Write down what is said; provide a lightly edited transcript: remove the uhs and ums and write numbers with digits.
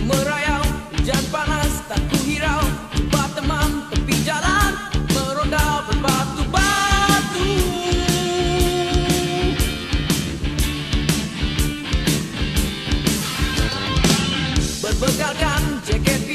merayau, hujan panas tak ku hirau. Jumpa teman tepi jalan, meronda berbatu-batu. Berbekalkan jaket